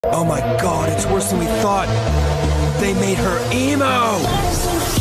Oh my god, it's worse than we thought. They made her emo!